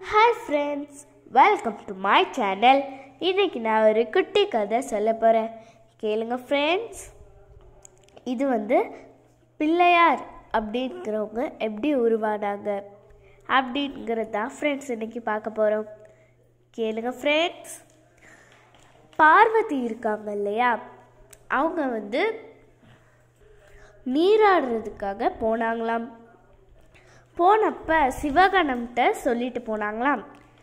Hi friends, welcome to my channel. இன்னைக்கு நான் ஒரு குட்டி கதை சொல்ல போறேன். கேளுங்க friends. இது பிள்ளையார் அப்படிங்கிறவங்க எப்படி உருவானாங்க அப்படிங்கிறதா friends இன்னைக்கு பார்க்க போறோம். கேளுங்க friends. பார்வதி இருக்காங்க இல்லையா, அவங்க நீராடுறதுக்காக போனாங்களாம். போனப்ப சிவகணம்கிட்ட சொல்லிட்டு போனாங்களாம்,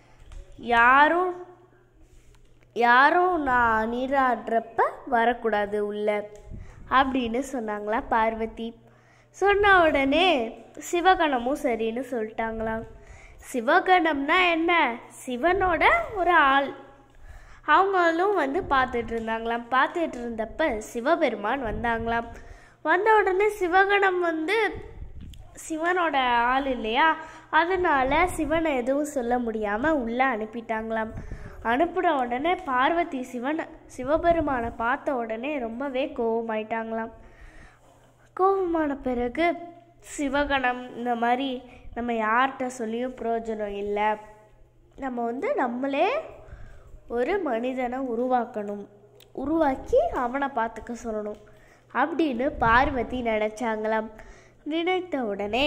யாரும் நான் நீராடுறப்ப வரக்கூடாது உள்ள அப்படின்னு சொன்னாங்களாம் பார்வதி. சொன்ன உடனே சிவகணமும் சரின்னு சொல்லிட்டாங்களாம். சிவகணம்னா என்ன? சிவனோட ஒரு ஆள். அவங்களும் பார்த்துட்டு இருந்தாங்களாம். பார்த்துட்டு இருந்தப்ப சிவபெருமான் வந்தாங்களாம். வந்த உடனே சிவகணம் சிவனோட ஆள் இல்லையா, அதனால சிவனை எதுவும் சொல்ல முடியாமல் உள்ளே அனுப்பிட்டாங்களாம். அனுப்பின உடனே பார்வதி சிவபெருமானை பார்த்த உடனே ரொம்பவே கோபமாயிட்டாங்களாம். கோபமான பிறகு சிவகணம் இந்த மாதிரி நம்ம யார்கிட்ட சொல்லியும் பிரயோஜனம் இல்லை, நம்ம நம்மளே ஒரு மனிதனை உருவாக்கி அவனை பார்த்துக்க சொல்லணும் அப்படின்னு பார்வதி நினச்சாங்களாம். நினைத்த உடனே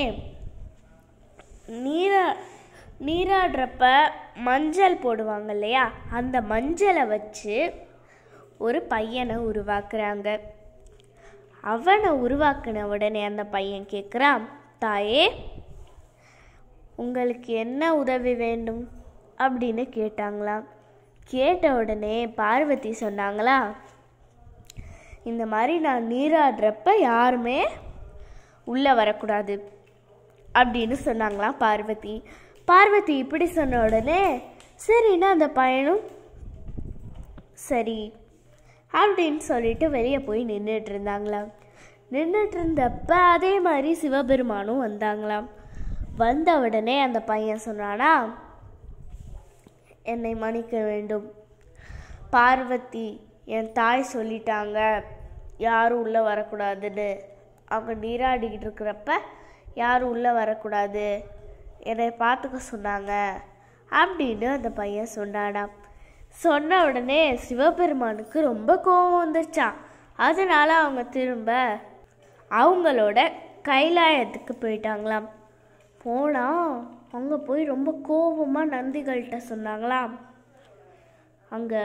நீராடுறப்ப மஞ்சள் போடுவாங்க இல்லையா, அந்த மஞ்சளை வச்சு ஒரு பையனை உருவாக்குறாங்க. அவனை உருவாக்குன உடனே அந்த பையன் கேட்குறான், தாயே உங்களுக்கு என்ன உதவி வேண்டும் அப்படின்னு கேட்டாங்களாம். கேட்ட உடனே பார்வதி சொன்னாங்களா, இந்த மாதிரி நான் நீராடுறப்ப யாருமே உள்ளே வரக்கூடாது அப்படின்னு சொன்னாங்களாம் பார்வதி இப்படி சொன்ன உடனே சரின்னா அந்த பையனும் சரி அப்படின்னு சொல்லிட்டு வெளியே போய் நின்றுட்டு இருந்தாங்களாம். நின்றுட்டு இருந்தப்ப அதே மாதிரி சிவபெருமானும் வந்தாங்களாம். வந்த உடனே அந்த பையன் சொன்னானா, என்னை மன்னிக்க வேண்டும், பார்வதி என் தாய் சொல்லிட்டாங்க யாரும் உள்ளே வரக்கூடாதுன்னு. அவங்க நீராடிக்கிட்டு இருக்கிறப்ப யாரும் உள்ளே வரக்கூடாது, என்னை பார்த்துக்க சொன்னாங்க அப்படின்னு அந்த பையன் சொன்னானாம். சொன்ன உடனே சிவபெருமானுக்கு ரொம்ப கோபம் வந்துருச்சான். அதனால அவங்க திரும்ப அவங்களோட கைலாயத்துக்கு போயிட்டாங்களாம். போனால் அங்கே போய் ரொம்ப கோபமாக நந்திகள்கிட்ட சொன்னாங்களாம், அங்கே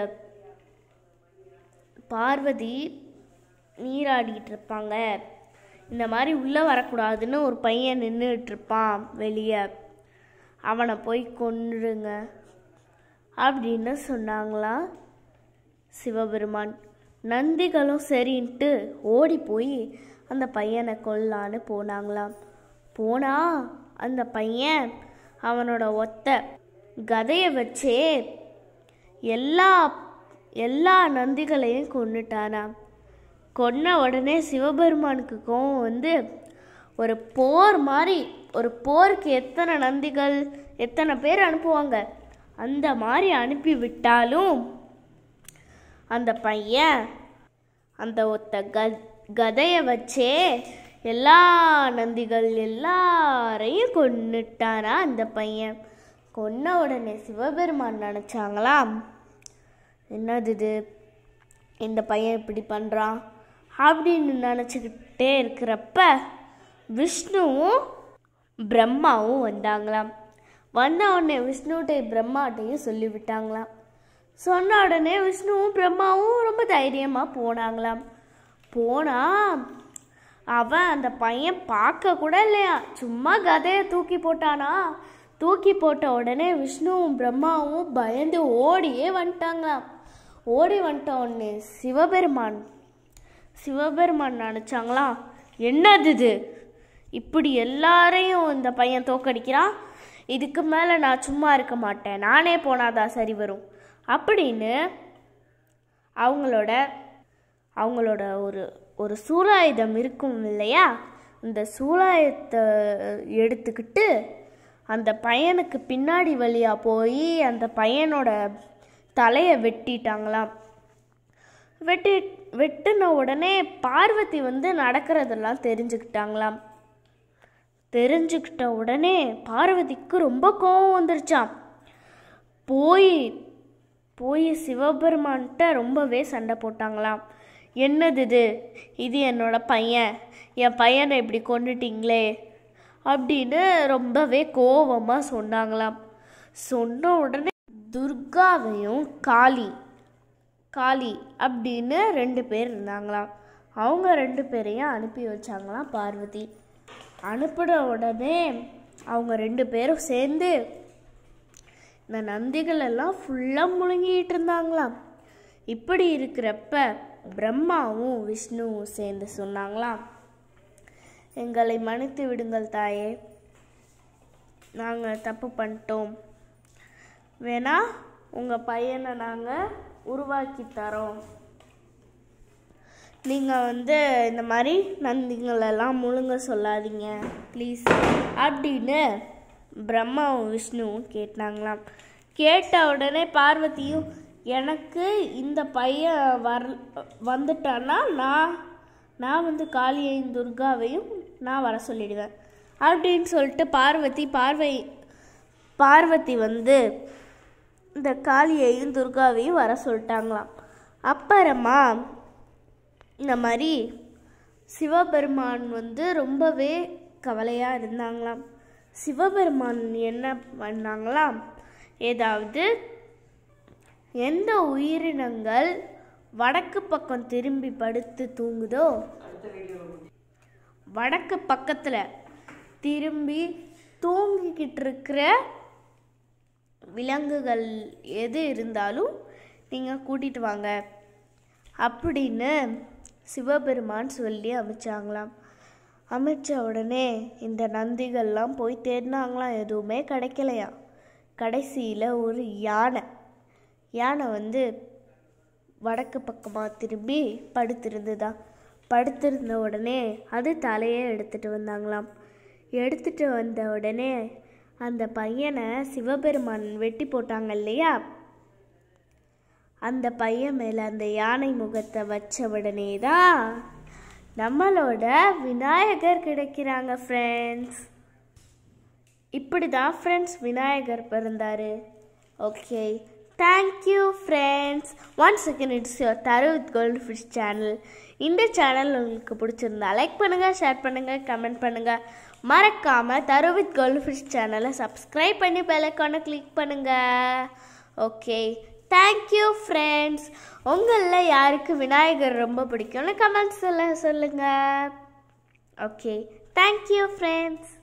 பார்வதி நீராடிக்கிட்டு இருப்பாங்க, இந்த மாதிரி உள்ளே வரக்கூடாதுன்னு ஒரு பையன் நின்றுட்டு இருப்பான் வெளியே, அவனை போய் கொன்றுங்க அப்படின்னு சொன்னாங்களாம் சிவபெருமான். நந்திகளும் சரின்ட்டு ஓடி போய் அந்த பையனை கொல்லான்னு போனாங்களாம். போனால் அந்த பையன் அவனோட ஒத்த கதையை வச்சே எல்லா நந்திகளையும் கொன்னுட்டானாம். கொன்ன உடனே சிவபெருமானுக்கு கோவம் ஒரு போர் மாதிரி, ஒரு போருக்கு எத்தனை நந்திகள் எத்தனை பேர் அனுப்புவாங்க அந்த மாதிரி அனுப்பி விட்டாலும் அந்த பையன் அந்த ஒத்த கதையை வச்சே எல்லா நந்திகள் எல்லாரையும் கொன்னுட்டானா அந்த பையன். கொன்ன உடனே சிவபெருமான் நினச்சாங்களாம், என்னது இது, இந்த பையன் இப்படி பண்ணுறான் அப்படின்னு நினச்சிக்கிட்டே இருக்கிறப்ப விஷ்ணுவும் பிரம்மாவும் வந்தாங்களாம். வந்த உடனே விஷ்ணுகிட்ட பிரம்மாட்டையும் சொல்லிவிட்டாங்களாம். சொன்ன உடனே விஷ்ணுவும் பிரம்மாவும் ரொம்ப தைரியமாக போனாங்களாம். போனால் அவன் அந்த பையன் பார்க்க கூட இல்லையா, சும்மா கதையை தூக்கி போட்டானா. தூக்கி போட்ட உடனே விஷ்ணுவும் பிரம்மாவும் பயந்து ஓடியே வந்துட்டாங்களாம். ஓடி வந்துட்ட உடனே சிவபெருமான் நினச்சாங்களாம், என்னது இது, இப்படி எல்லாரையும் இந்த பையன் தோக்கடிக்கிறான், இதுக்கு மேலே நான் சும்மா இருக்க மாட்டேன், நானே போனாதான் சரி வரும் அப்படின்னு அவங்களோட ஒரு சூலாயுதம் இருக்கும் இல்லையா, அந்த சூலாயுதத்தை எடுத்துக்கிட்டு அந்த பையனுக்கு பின்னாடி வழியாக போய் அந்த பையனோட தலையை வெட்டிட்டாங்களாம். வெட்டின உடனே பார்வதி நடக்கிறதெல்லாம் தெரிஞ்சுக்கிட்டாங்களாம். தெரிஞ்சுக்கிட்ட உடனே பார்வதிக்கு ரொம்ப கோபம் வந்துருச்சாம். போய் போய் சிவபெருமான்கிட்ட ரொம்பவே சண்டை போட்டாங்களாம். என்னது இது என்னோட பையன், என் பையனை இப்படி கொண்டுட்டீங்களே அப்படின்னு ரொம்பவே கோபமாக சொன்னாங்களாம். சொன்ன உடனே துர்காவையும் காளி அப்படின்னு 2 பேர் இருந்தாங்களாம். அவங்க 2 பேரையும் அனுப்பி வச்சாங்களாம் பார்வதி. அனுப்பின உடனே அவங்க 2 பேரும் சேர்ந்து இந்த நந்திகள் எல்லாம் ஃபுல்லாக முழுங்கிட்டு இருந்தாங்களாம். இப்படி இருக்கிறப்ப பிரம்மாவும் விஷ்ணுவும் சேர்ந்து சொன்னாங்களாம், எங்களை மன்னித்து விடுங்கள் தாயே, நாங்கள் தப்பு பண்ணிட்டோம், வேணா உங்கள் பையனை நாங்கள் உருவாக்கி தரோம், நீங்கள் இந்த மாதிரி நந்திங்களெல்லாம் முழுங்க சொல்லாதீங்க ப்ளீஸ் அப்படின்னு பிரம்மாவும் விஷ்ணுவும் கேட்டாங்களாம். கேட்ட உடனே பார்வதியும், எனக்கு இந்த பையன் வந்துட்டான்னா நான் காளியையும் துர்காவையும் நான் வர சொல்லிடுவேன் அப்படின்னு சொல்லிட்டு பார்வதி இந்த காளியையும் துர்காவையும் வர சொல்லிட்டாங்களாம். அப்புறமா இந்த மாதிரி சிவபெருமான் ரொம்பவே கவலையாக இருந்தாங்களாம். சிவபெருமான் என்ன பண்ணாங்களாம், ஏதாவது எந்த உயிரினங்கள் வடக்கு பக்கம் திரும்பி படுத்து தூங்குதோ, வடக்கு பக்கத்தில் திரும்பி தூங்கிக்கிட்டு இருக்கிற விலங்குகள் எது இருந்தாலும் நீங்கள் கூட்டிகிட்டு வாங்க அப்படின்னு சிவபெருமான் சொல்லி அமைச்சாங்களாம். அமைச்ச உடனே இந்த நந்திகள்லாம் போய் தேடினாங்களாம், எதுவுமே கிடைக்கலையா. கடைசியில் ஒரு யானை வடக்கு பக்கமாக திரும்பி படுத்திருந்த உடனே அது தலையை எடுத்துகிட்டு வந்தாங்களாம். எடுத்துகிட்டு வந்த உடனே அந்த பையனை சிவபெருமான் வெட்டி போட்டாங்க இல்லையா, அந்த பையன் மேலே அந்த யானை முகத்தை வச்ச உடனே தான் நம்மளோட விநாயகர் கிடைக்கிறாங்க ஃப்ரெண்ட்ஸ். இப்படி தான் ஃப்ரெண்ட்ஸ் விநாயகர் பிறந்தார். Okay, thank you friends. Once again it's your Tharu with goldfish channel. இந்த சேனல் உங்களுக்கு பிடிச்சிருந்தா லைக் பண்ணுங்கள், ஷேர் பண்ணுங்கள், கமெண்ட் பண்ணுங்கள். மறக்காமல் தரு வித் கோல்ட்ஃபிஷ் சேனலை சப்ஸ்கிரைப் பண்ணி பெல் ஐகானை கிளிக் பண்ணுங்கள். Okay, thank you friends. உங்களில் யாருக்கு விநாயகர் ரொம்ப பிடிக்கும்னு கமெண்ட்ஸில் சொல்லுங்கள். Okay, thank you friends.